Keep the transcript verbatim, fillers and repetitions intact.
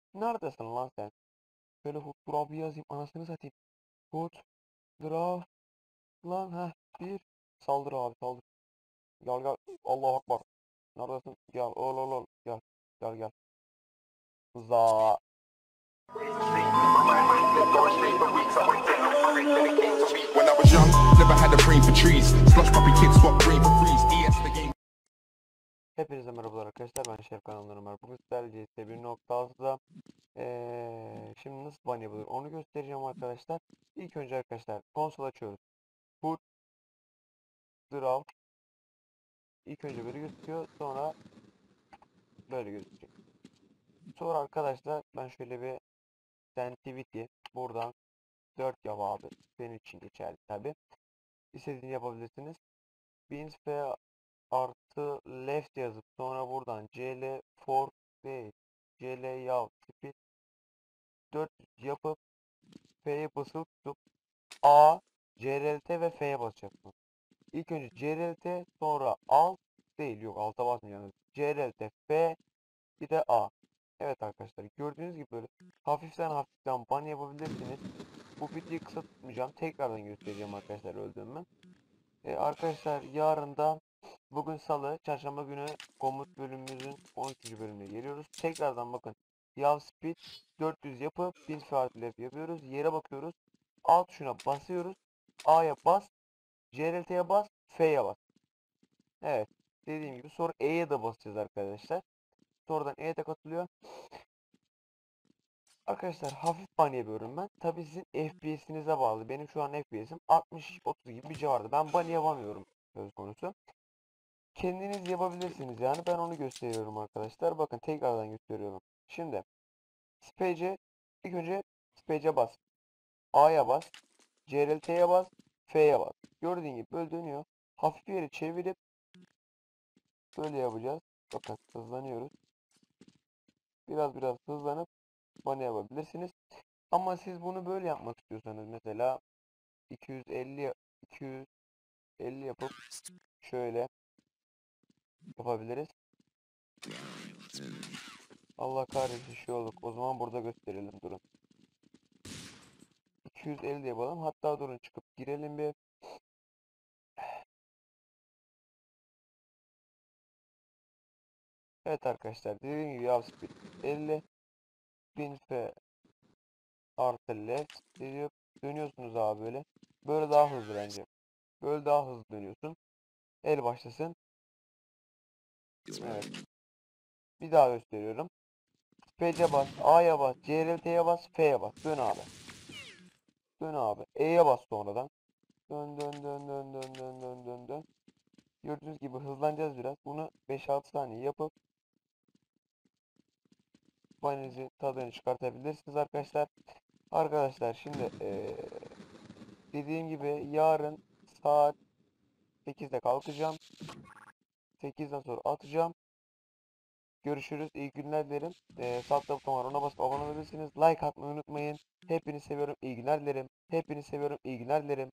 Neredesin lan sen? Şöyle Hood Draw'u yazayım anasını satayım. Hood Draw lan ha bir. Saldır abi saldır. Gel gel. Allahu Akbar. Neredesin? Gel ol ol ol. Gel. Gel gel. Za. When I was young, never had a brain for trees. Slush puppy kids swap brain for freeze. E S the game. Hepinize merhabalar arkadaşlar. Ben Şef kanalından Ömer. Bugün sizlerle C S bir nokta altıda ee, şimdi nasıl ban yapılır onu göstereceğim arkadaşlar. İlk önce arkadaşlar konsol açıyoruz. Hood Draw. İlk önce böyle gözüküyor. Sonra böyle gözükecek. Sonra arkadaşlar ben şöyle bir sensitivity buradan dört yap abi. Senin için geçerli tabi. İstediğini yapabilirsiniz. Beans F artı left yazıp sonra buradan cl for değil cl yav speed dört yapıp F'ye basılı tutup A, crlt ve F'ye basacaksınız. İlk önce crlt sonra alt değil yok alta basmayacaksınız. crlt F bir de A. Evet arkadaşlar gördüğünüz gibi böyle hafiften hafiften ban yapabilirsiniz. Bu videoyu kısa tutmayacağım. Tekrardan göstereceğim arkadaşlar öldüğümü. Ee, arkadaşlar yarın da bugün salı, çarşamba günü komut bölümümüzün on üçüncü bölümüne geliyoruz. Tekrardan bakın. Yav speed dört yüz yapıp bin saat yapıyoruz. Yere bakıyoruz. Alt tuşuna basıyoruz. A'ya bas. crlt'ye bas. F'ye bas. Evet. Dediğim gibi sonra E'ye de basacağız arkadaşlar. Sonradan E'ye de katılıyor. Arkadaşlar hafif ban yapıyorum ben. Tabi sizin F P S'inize bağlı. Benim şu an F P S'im altmış otuz gibi bir civarda. Ben ban yapamıyorum söz konusu. Kendiniz yapabilirsiniz yani. Ben onu gösteriyorum arkadaşlar. Bakın tekrardan gösteriyorum. Şimdi space'e ilk önce space'e bas. A'ya bas. crlt'ye bas. F'ye bas. Gördüğün gibi böyle dönüyor. Hafif bir yere çevirip böyle yapacağız. Bakın hızlanıyoruz. Biraz biraz hızlanıp bana yapabilirsiniz. Ama siz bunu böyle yapmak istiyorsanız mesela iki yüz elli iki yüz elli yapıp şöyle yapabiliriz. Allah kahretsin şey olduk. O zaman burada gösterelim durun. iki yüz elli yapalım. Hatta durun çıkıp girelim bir. Evet arkadaşlar dediğim gibi yav speed elli bin f artı left diyor. Dönüyorsunuz abi böyle. Böyle daha hızlı bence. Böyle daha hızlı dönüyorsun. El başlasın. Evet. Bir daha gösteriyorum. Space'e bas. A'ya bas. crlt'ye bas. F'ye bas. Dön abi. Dön abi. E'ye bas sonradan. Dön dön dön dön dön dön dön dön dön. Gördüğünüz gibi hızlanacağız biraz. Bunu beş altı saniye yapıp baninizi tadını çıkartabilirsiniz arkadaşlar. Arkadaşlar şimdi ee, dediğim gibi yarın saat sekizde kalkacağım. sekizden sonra atacağım. Görüşürüz. İyi günler dilerim. Ee, sağ tarafta var. Ona basıp abone olabilirsiniz. Like atmayı unutmayın. Hepinizi seviyorum. İyi günler dilerim. Hepinizi seviyorum. İyi günler dilerim.